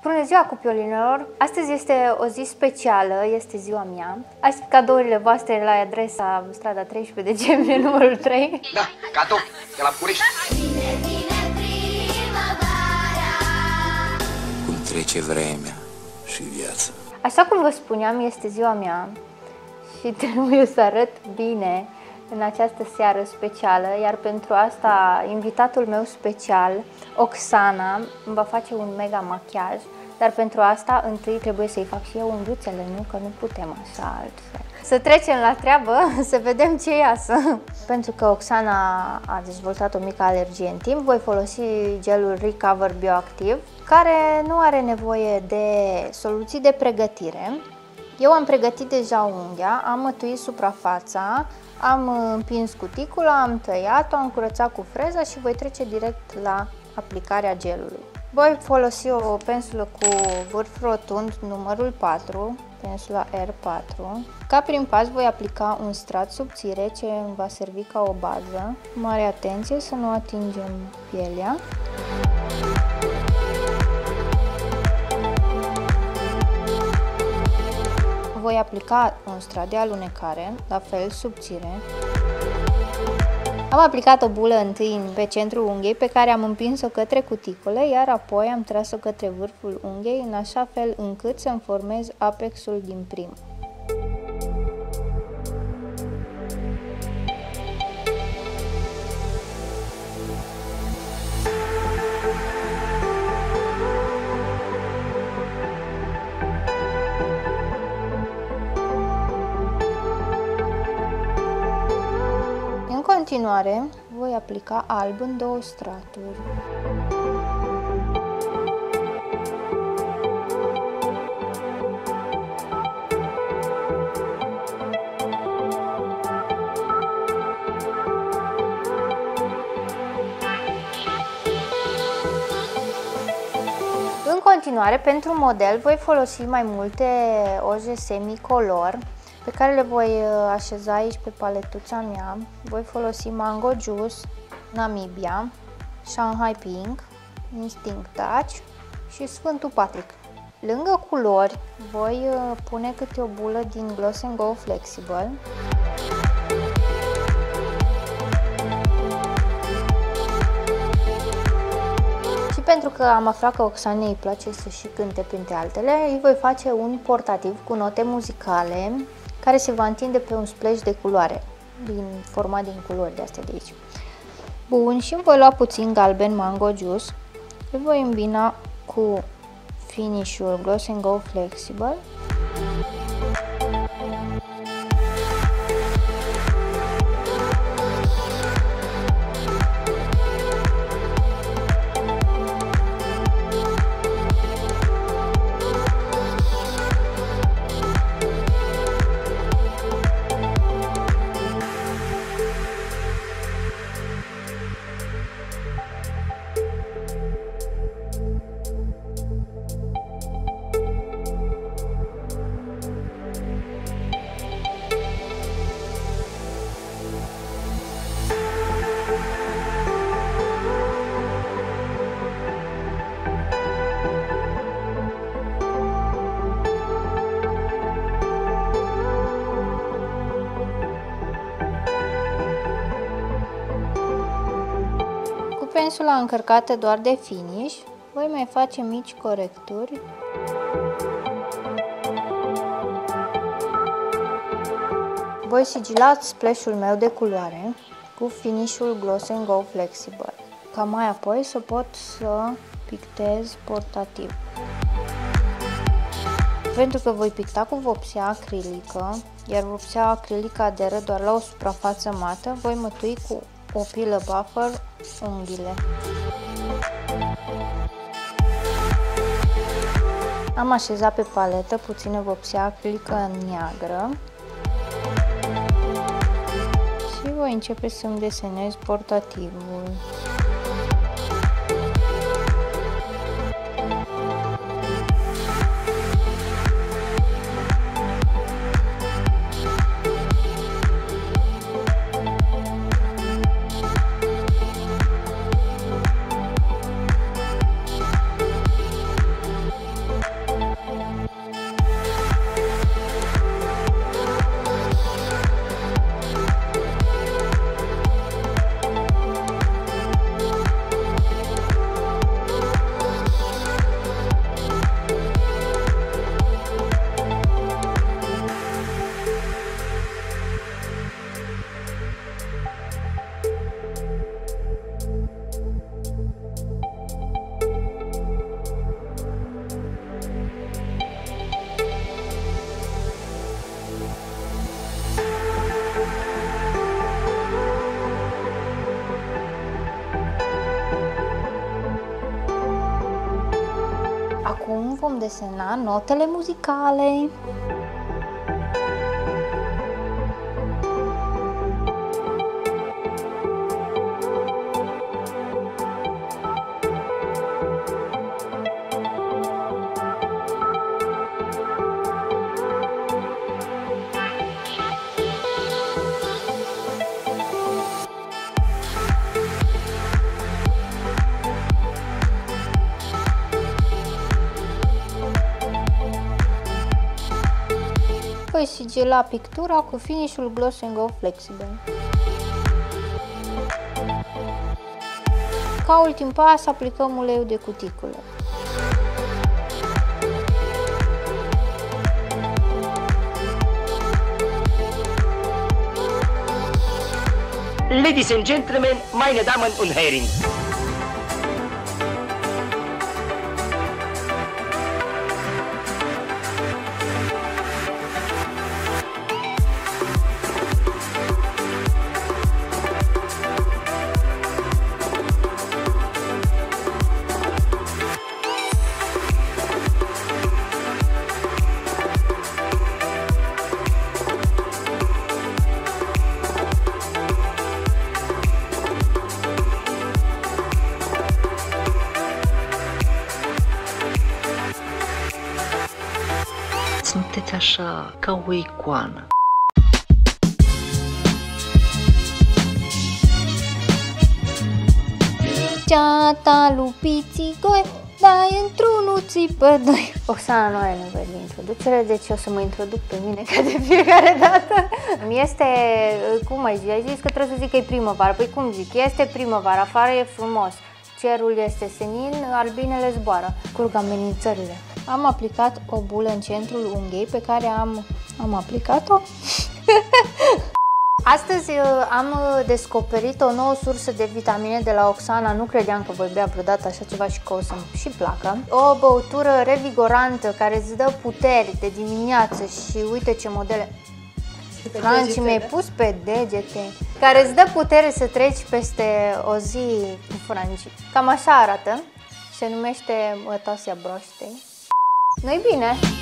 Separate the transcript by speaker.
Speaker 1: Bună ziua, cupiolinelor! Astăzi este o zi specială, este ziua mea. Aștept cadourile voastre la adresa strada 13 decembrie, numărul 3.
Speaker 2: Da, cadou, de la București.
Speaker 3: Cum trece vremea și viața.
Speaker 1: Așa cum vă spuneam, este ziua mea și trebuie să arăt bine în această seară specială, iar pentru asta invitatul meu special, Oxana, îmi va face un mega machiaj, dar pentru asta întâi trebuie să-i fac și eu unghiuțele, nu? Că nu putem așa altfel. Să trecem la treabă, să vedem ce iasă. Pentru că Oxana a dezvoltat o mică alergie în timp, voi folosi gelul Recover Bioactiv, care nu are nevoie de soluții de pregătire. Eu am pregătit deja unghia, am mătuit suprafața, am împins cuticula, am tăiat-o, am curățat cu freza și voi trece direct la aplicarea gelului. Voi folosi o pensulă cu vârf rotund numărul 4, pensula R4. Ca prim pas voi aplica un strat subțire ce îmi va servi ca o bază. Mare atenție să nu atingem pielea. Voi aplica un strat de alunecare, la fel subțire. Am aplicat o bulă întâi pe centrul unghiei pe care am împins-o către cuticule, iar apoi am tras-o către vârful unghiei în așa fel încât să-mi formez apexul din prim. În continuare, voi aplica alb în două straturi. În continuare, pentru model, voi folosi mai multe oje semicolor pe care le voi așeza aici pe paletuța mea. Voi folosi Mango Juice, Namibia, Shanghai Pink, Instinct Touch și Sfântul Patrick. Lângă culori voi pune câte o bulă din Gloss & Go Flexible. Și pentru că am aflat că Oxanei îi place să și cânte printre altele, îi voi face un portativ cu note muzicale care se va întinde pe un splash de culoare, format din culori de astea de aici. Bun, și îmi voi lua puțin galben Mango Juice, îl voi îmbina cu finish-ul Gloss & Go Flexible. Pensula încărcată doar de finish, voi mai face mici corecturi. Voi sigila splash-ul meu de culoare cu finish-ul Gloss & Go Flexible, ca mai apoi să pot să pictez portativ. Pentru că voi picta cu vopsea acrilică, iar vopsea acrilică aderă doar la o suprafață mată, voi mătui cu o pilă buffer unghiile. Am așezat pe paletă puțină vopsea acrilică neagră și voi începe să-mi desenez portativul. Acum vom desena notele muzicale. Voi sigila pictura cu finish-ul Gloss & Go Flexible. Ca ultim pas aplicăm uleiul de cuticulă.
Speaker 2: Ladies and gentlemen, meine Damen und Herren.
Speaker 4: Sunteți așa, ca o icoană.
Speaker 1: Ceata lupiții goi, dai într-unul țipă doi. Oxana nu are nevoie de introducere, deci o să mă introduc pe mine ca de fiecare dată. Este, cum ai zis? Ai zis că trebuie să zic că e primăvară. Păi cum zic? Este primăvară, afară e frumos. Cerul este senin, albinele zboară. Curg amenințările. Am aplicat o bulă în centrul unghiei pe care am aplicat-o. Astăzi am descoperit o nouă sursă de vitamine de la Oxana. Nu credeam că voi bea vreodată așa ceva și că o să-mi și placă. O băutură revigorantă care îți dă puteri de dimineață și uite ce modele. Franci, mi-ai pus pe degete. Care îți dă putere să treci peste o zi cu franci. Cam așa arată. Se numește Mătasia broaștei. Nu-i bine?